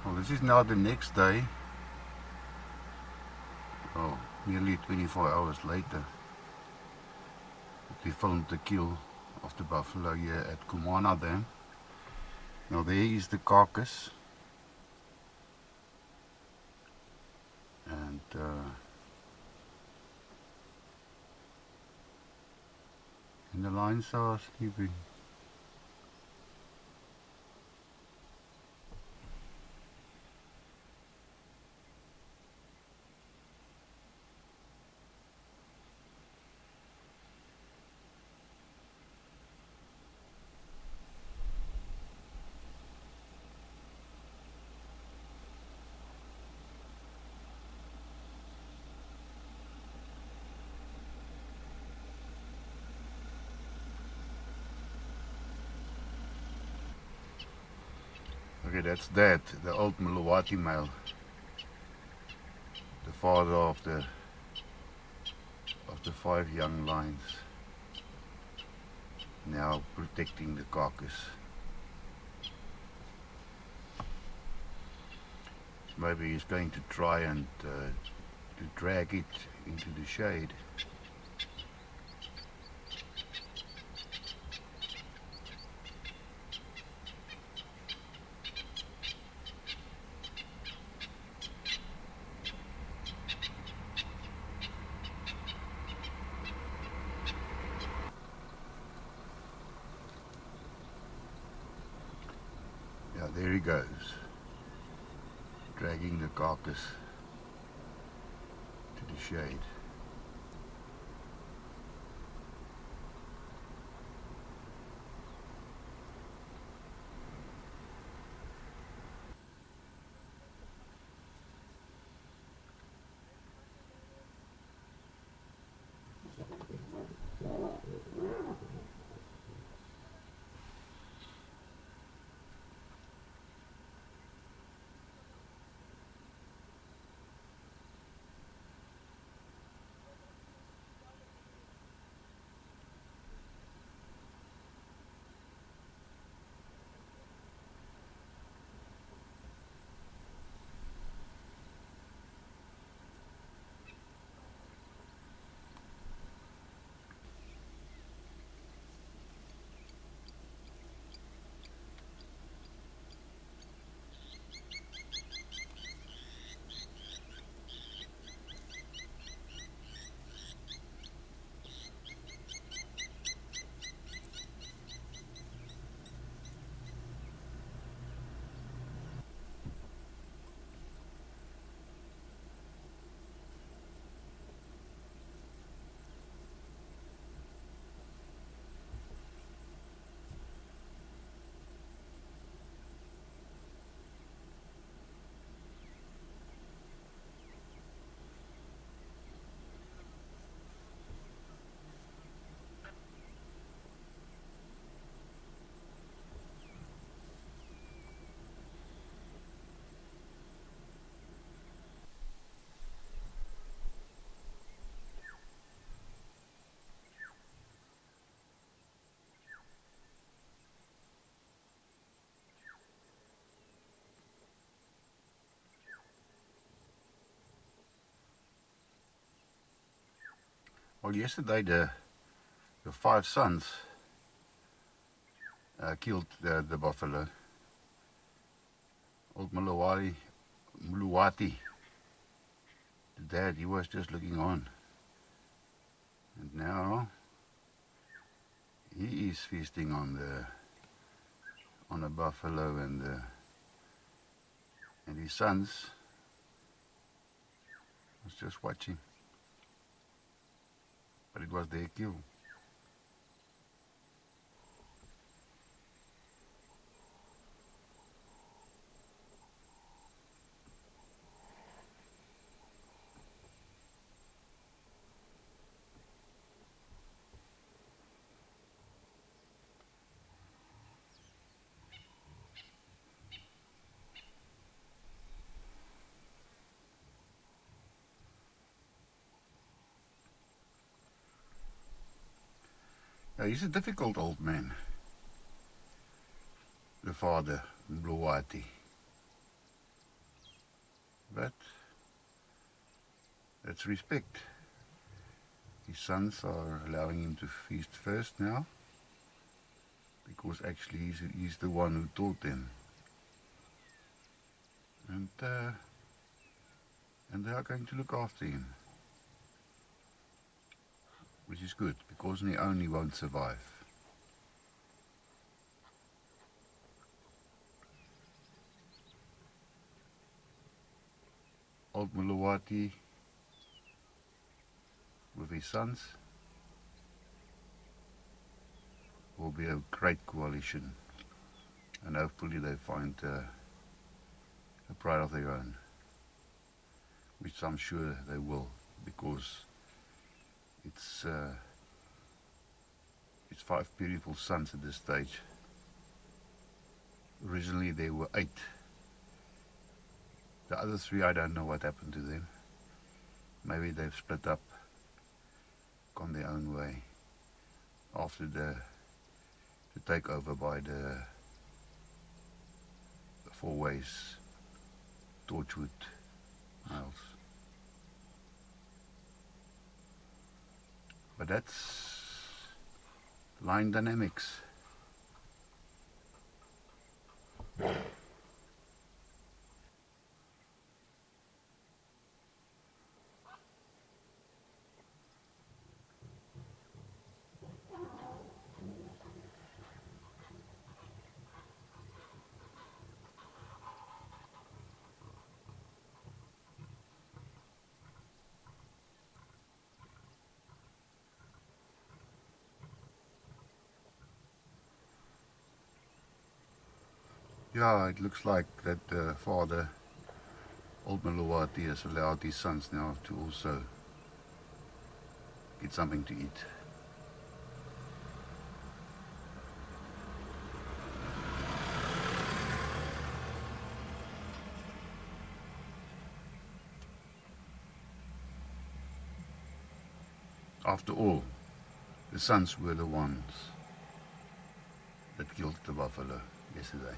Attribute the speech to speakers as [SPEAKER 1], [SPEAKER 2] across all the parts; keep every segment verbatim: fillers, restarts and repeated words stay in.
[SPEAKER 1] Well, this is now the next day. Oh, nearly twenty-four hours later. We filmed the kill of the buffalo here at Kumana Dam. Now there is the carcass. And uh, and the lions are sleeping. Okay, that's that, the old Mluwati male, the father of the of the five young lions, now protecting the carcass. Maybe he's going to try and uh, to drag it into the shade. Yeah, there he goes, dragging the carcass to the shade. Well, yesterday the the five sons uh, killed the, the buffalo. Old Mluwati, Mluwati, the dad, he was just looking on. And now he is feasting on the on a buffalo, and the, and his sons was just watching. But it was their kill. Now, he's a difficult old man, the father, Mluwati. But that's respect. His sons are allowing him to feast first now, because actually he's, he's the one who taught them. And, uh, and they are going to look after him, which is good, because he only won't survive. Old Mluwati with his sons will be a great coalition, and hopefully they find uh, a pride of their own, which I'm sure they will, because it's uh, it's five beautiful sons at this stage. Originally there were eight. The other three, I don't know what happened to them. Maybe they've split up, gone their own way after the, the takeover by the, the Four Ways Torchwood males. But that's line dynamics. Yeah, it looks like that uh, father, old Mluwati, has allowed his sons now to also get something to eat. After all, the sons were the ones that killed the buffalo yesterday.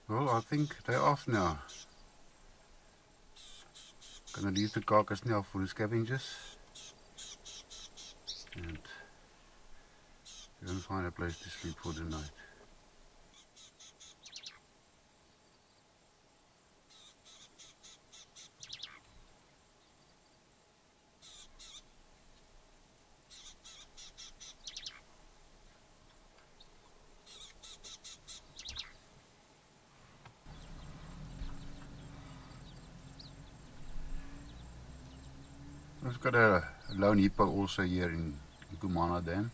[SPEAKER 1] Well, I think they're off now. Gonna leave the carcass now for the scavengers. And we're gonna find a place to sleep for the night. We've got a, a lone hippo also here in, in Kumana Dam,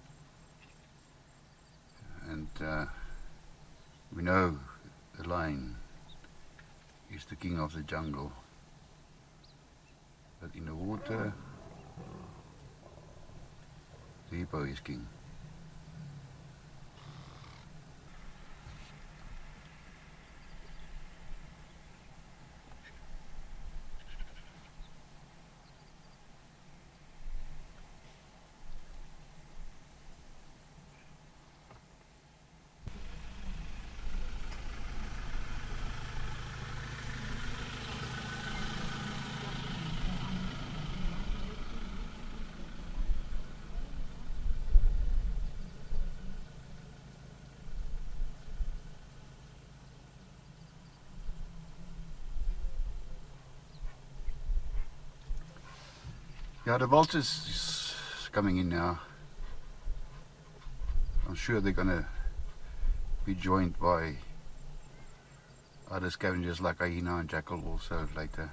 [SPEAKER 1] and uh, we know the lion is the king of the jungle, but in the water the hippo is king. Yeah, the vultures is coming in now. I'm sure they're gonna be joined by other scavengers like Hyena and jackal also later,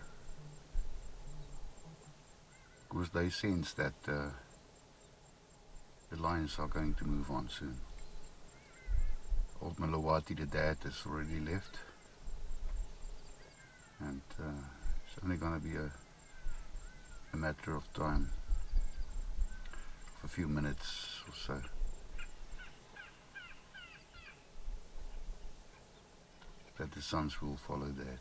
[SPEAKER 1] because they sense that uh, the lions are going to move on soon. Old Mluwati, the dad, has already left, and uh, it's only gonna be a a matter of time, for a few minutes or so. That the sons will follow that.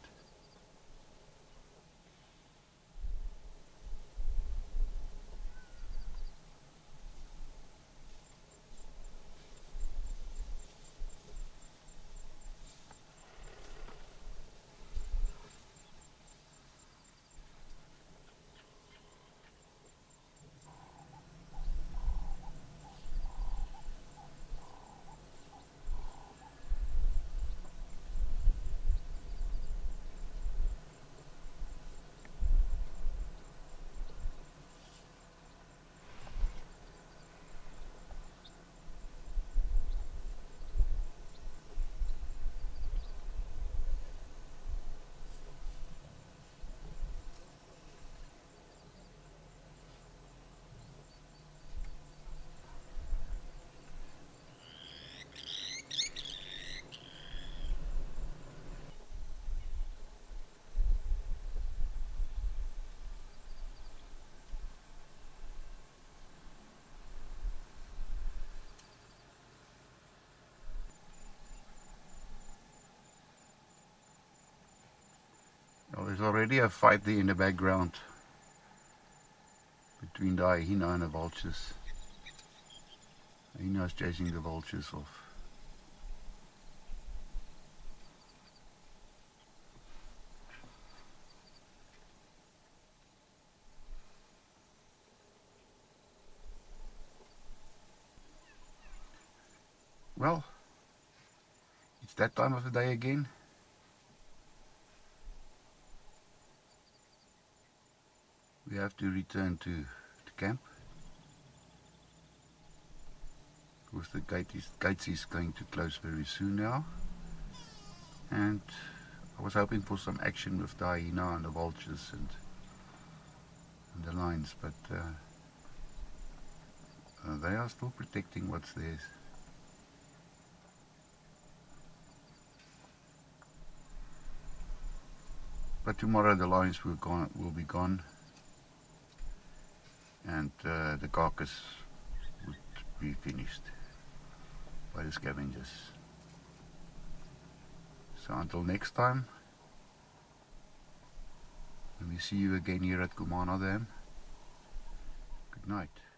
[SPEAKER 1] Well, there's already a fight there in the background between the hyena and the vultures. The hyena is chasing the vultures off. Well, it's that time of the day again. We have to return to the camp, because the gate is, gates is going to close very soon now, and I was hoping for some action with the hyena and the vultures and, and the lions, but uh, uh, they are still protecting what's theirs. But tomorrow the lions will, gone, will be gone, and uh, the carcass would be finished by the scavengers. So until next time, when we see you again here at Kumana Dam, good night.